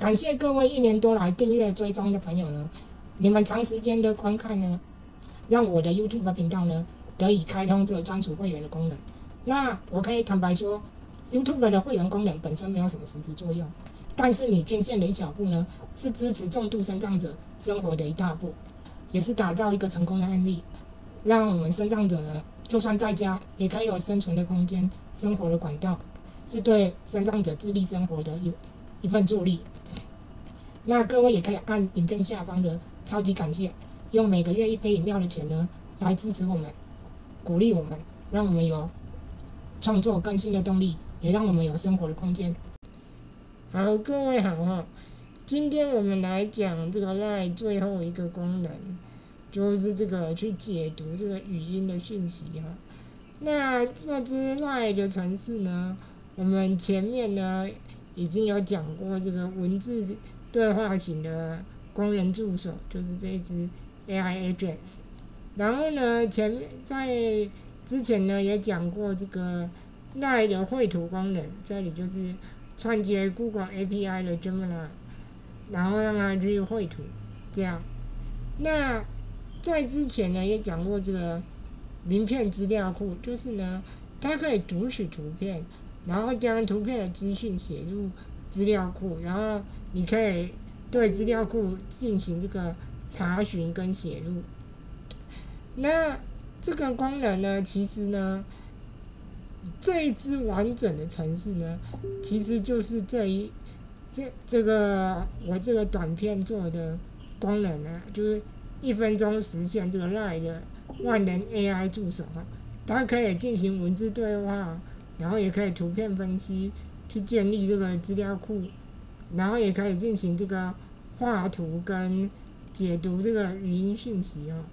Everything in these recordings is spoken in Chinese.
感谢各位1年多来订阅追踪的朋友呢，你们长时间的观看呢，让我的 YouTube 频道呢得以开通这个专属会员的功能。那我可以坦白说 ，YouTube 的会员功能本身没有什么实质作用，但是你捐献的一小步呢，是支持重度身障者生活的一大步，也是打造一个成功的案例，让我们身障者呢，就算在家也可以有生存的空间、生活的管道，是对身障者自立生活的一份助力。那各位也可以按影片下方的超级感谢，用每个月1杯饮料的钱呢，来支持我们，鼓励我们，让我们有创作更新的动力，也让我们有生活的空间。好，各位好哈，今天我们来讲这个 LINE 最后一个功能，就是这个去解读这个语音的讯息哈。那这支 LINE 的程式呢，我们前面呢已经有讲过这个文字对话型的工人助手，就是这一支 AI Agent。然后呢，在之前呢也讲过这个 LINE 的绘图功能，这里就是串接 Google API 的 Gemini， 然后让它去绘图，这样。那在之前呢也讲过这个名片资料库，就是呢它可以读取图片，然后将图片的资讯写入资料库，然后你可以对资料库进行这个查询跟写入。那这个功能呢，其实呢，这一支完整的程式呢，其实就是这个我这个短片做的功能呢，就是1分钟实现这个 LINE 的万能 AI 助手哈，它可以进行文字对话，然后也可以图片分析，去建立这个资料库，然后也可以进行这个画图跟解读这个语音讯息哦。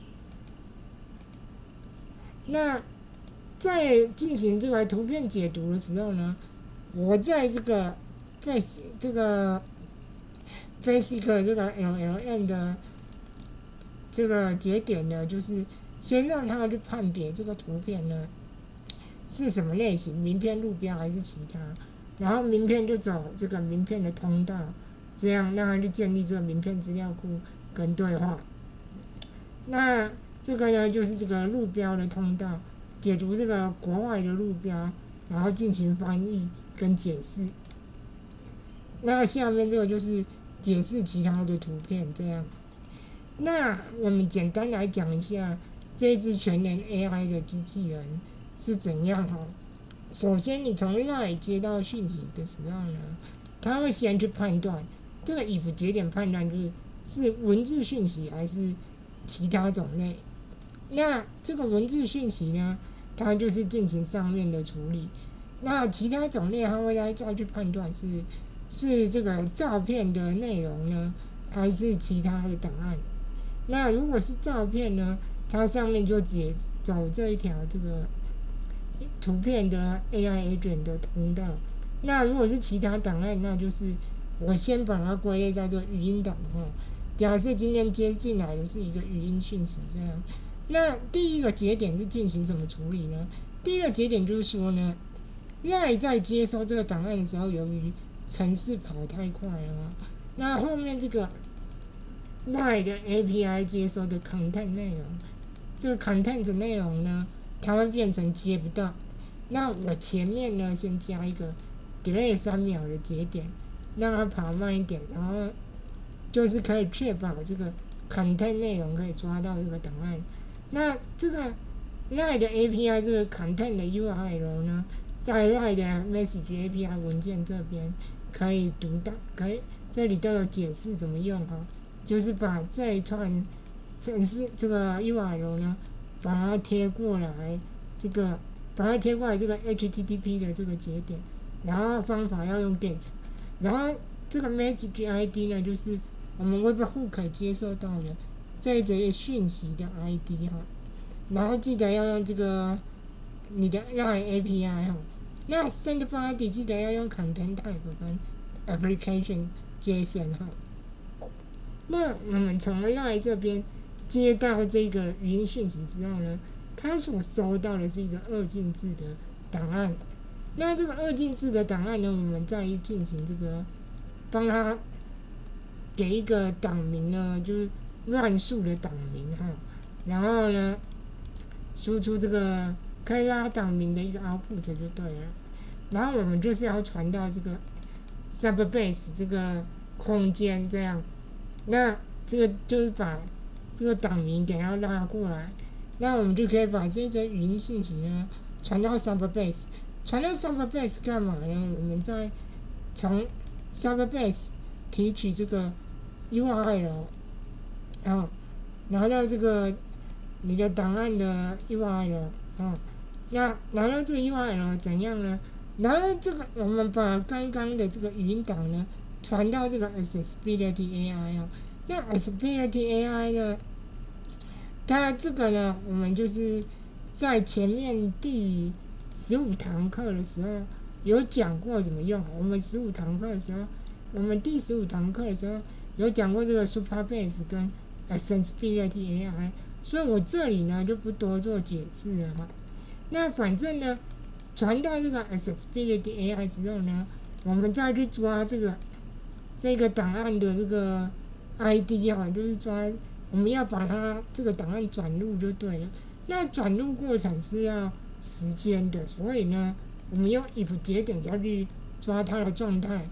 那在进行这个图片解读的时候呢，我在这个 Basic 这个 LLM 的这个节点呢，就是先让它去判别这个图片呢是什么类型，名片、路标还是其他，然后名片就走这个名片的通道，这样让它去建立这个名片资料库跟对话。那这个呢，就是这个路标的通道，解读这个国外的路标，然后进行翻译跟解释。那下面这个就是解释其他的图片，这样。那我们简单来讲一下这支全能 AI 的机器人是怎样哦。首先，你从 LINE 接到讯息的时候呢，它会先去判断这个 if 节点判断是文字讯息还是其他种类。那这个文字讯息呢，它就是进行上面的处理。那其他种类，它会再去判断是这个照片的内容呢，还是其他的档案。那如果是照片呢，它上面就走这一条这个图片的 AI Agent 的通道。那如果是其他档案，那就是我先把它归类在这个语音档哈。假设今天接进来的是一个语音讯息，这样。那第一个节点是进行什么处理呢？第一个节点就是说呢 ，LINE 在接收这个档案的时候，由于程式跑太快了，那后面这个 LINE 的 API 接收的 content 内容，这个 content 的内容呢，它会变成接不到。那我前面呢，先加一个 delay 3秒的节点，让它跑慢一点，然后就是可以确保这个 content 内容可以抓到这个档案。那这个 LINE 的 API 这个 content 的 URL 呢，在 LINE 的 Message API 文件这边可以读到，这里都有解释怎么用哈，就是把这一串程式这个 URL 呢，把它贴过来这个 HTTP 的这个节点，然后方法要用 GET， 然后这个 Message ID 呢，就是我们 Webhook 接收到的这一则讯息的 ID 哈，然后记得要用这个你的 LINE API 哈，那 Send Body 记得要用 Content Type 跟 Application JSON 哈。那我们从 LINE 这边接到这个语音讯息之后呢，它所收到的是一个2进制的档案。那这个2进制的档案呢，我们再进行这个帮他给一个档名呢，就是乱数的档名哈，然后呢，输出这个可以拉档名的一个 output 就对了。然后我们就是要传到这个 Subbase 这个空间这样，那这个就是把这个档名给它拉过来，那我们就可以把这则语音信息呢传到 Subbase， 传到 Subbase 干嘛呢？我们再从 Subbase 提取这个 URL， 拿到这个你的档案的 URL， 那拿到这个 URL 怎样呢？然后这个我们把刚刚的这个语音档呢传到这个 Accessibility AI 那 Accessibility AI 呢，它这个呢，我们就是在前面第15堂课的时候有讲过怎么用。我们第15堂课的时候有讲过这个 Supabase 跟 Accessibility AI， 所以我这里呢就不多做解释了哈。那反正呢，传到这个 Accessibility AI 之后呢，我们再去抓这个档案的这个 ID 就是抓我们要把它这个档案转入就对了。那转入过程是要时间的，所以呢，我们用 if 节点要去抓它的状态，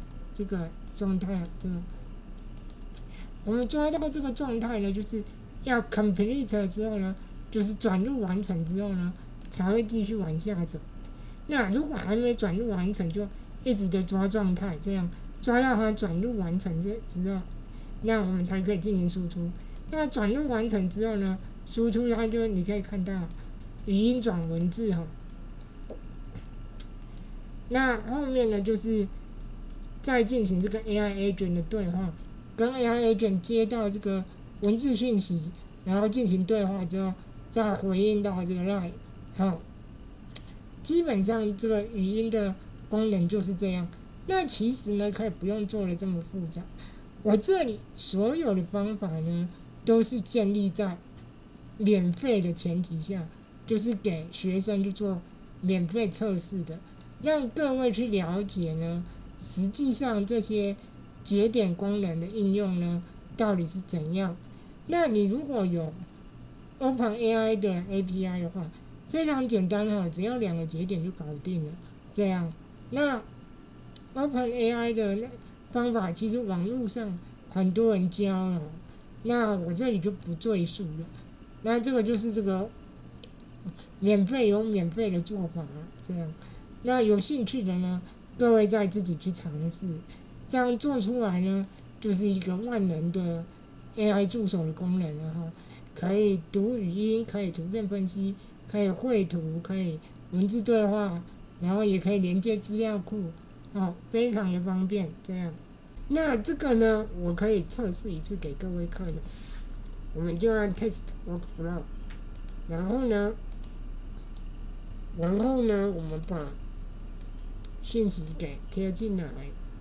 我们抓到这个状态呢，就是要 complete 之后呢，就是转入完成之后呢，才会继续往下走。那如果还没转入完成，就一直的抓状态，这样抓到它转入完成之后，那我们才可以进行输出。那转入完成之后呢，输出它就你可以看到语音转文字哈。那后面呢，就是再进行这个 AI agent 的对话，跟 AI agent 接到这个文字讯息，然后进行对话之后，再回应到这个 line， 基本上这个语音的功能就是这样。那其实呢，可以不用做的这么复杂。我这里所有的方法呢，都是建立在免费的前提下，就是给学生去做免费测试的，让各位去了解呢，实际上这些节点功能的应用呢，到底是怎样。那你如果有 OpenAI 的 API 的话，非常简单只要2个节点就搞定了。这样，那 OpenAI 的方法其实网络上很多人教了，那我这里就不赘述了。那这个就是这个免费有免费的做法，这样。那有兴趣的呢，各位再自己去尝试，这样做出来呢，就是一个万能的 AI 助手的功能了哈，可以读语音，可以图片分析，可以绘图，可以文字对话，然后也可以连接资料库，非常的方便。这样，那这个呢，我可以测试一次给各位看的。我们就按 test workflow， 然后呢，我们把讯息给贴进来，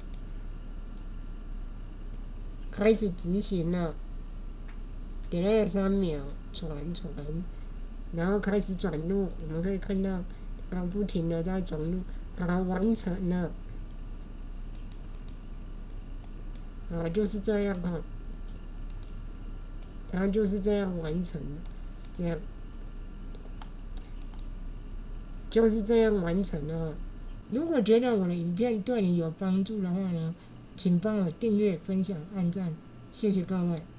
开始执行了。delay 3秒，传，然后开始转入，我们可以看到它不停的在转入，把它完成了。就是这样哈，它就是这样完成的，这样就是这样完成了。如果觉得我的影片对你有帮助的话呢，请帮我订阅、分享、按赞，谢谢各位。